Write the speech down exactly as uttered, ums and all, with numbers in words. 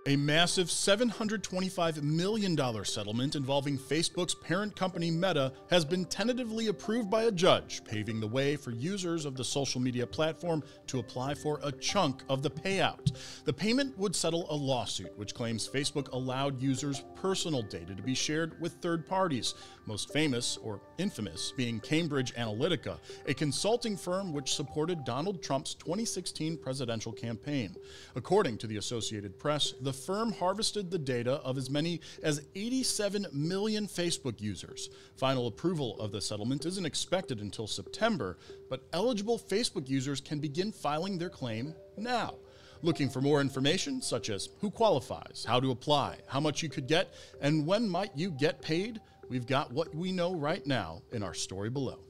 A massive seven hundred twenty-five million dollars settlement involving Facebook's parent company Meta has been tentatively approved by a judge, paving the way for users of the social media platform to apply for a chunk of the payout. The payment would settle a lawsuit which claims Facebook allowed users' personal data to be shared with third parties, most famous or infamous being Cambridge Analytica, a consulting firm which supported Donald Trump's twenty sixteen presidential campaign. According to the Associated Press, the firm harvested the data of as many as eighty-seven million Facebook users. Final approval of the settlement isn't expected until September, but eligible Facebook users can begin filing their claim now. Looking for more information, such as who qualifies, how to apply, how much you could get, and when might you get paid? We've got what we know right now in our story below.